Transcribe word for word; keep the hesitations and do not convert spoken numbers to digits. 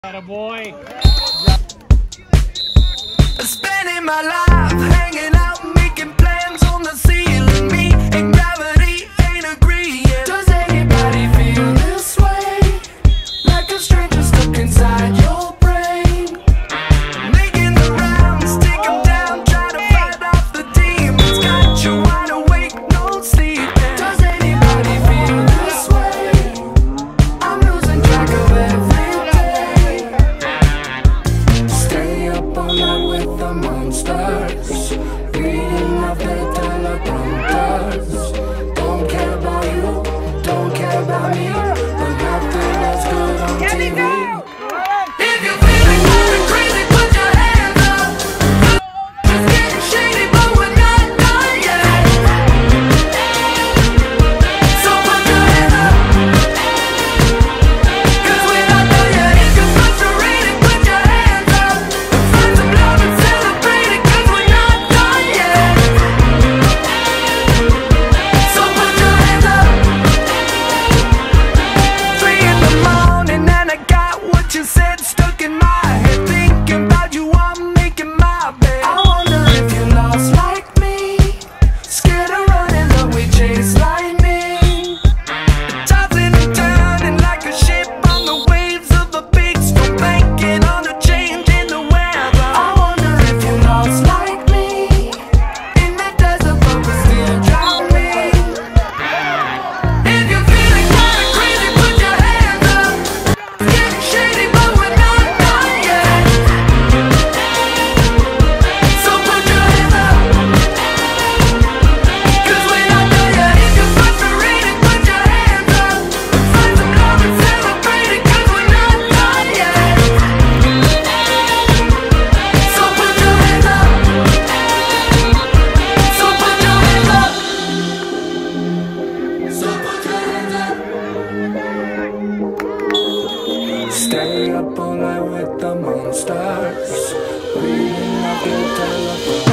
Atta boy. Spending my life hanging out, making plans on the ceiling. Me and gravity ain't agreeing. Does anybody feel this way? Like a stranger stuck inside your brain. Making the rounds, take them down, try to fight off the demons. Got you wide awake, no sleeping. Does anybody feel this way? I'm losing track of every day. Stay up all night with the monsters, reading off the teleprompters. Don't care about you, don't care about me, but nothing that's good on T V. If you're feeling kinda crazy, put your hands up. It's getting shady, but we're not done yet. So put your hands up, 'cause we're not done yet. If you're frustrated, put your hands up. Find some love and celebrate it, 'cause we're not done yet. So put your hands up. Three in the morning and I got what you said stuck in my head. Thinking about you, I'm making my bed. I wonder if you're lost like me, scared of running but we chase lightning. Tossing and turning like a ship on the waves of a big storm, banking on a change in the weather. I wonder if you're lost like me, in the desert but we're still drowning. If you're feeling kinda crazy, put your hands up. It's getting shady, but we're not done yet. So put your hands up, 'cause we're not done yet. If you're frustrated, put your hands up. Find some love and celebrate it, 'cause we're not done yet. So put your hands up. So put your hands up. So put your hands up. Stay up all night with the monsters, reading off the telephone.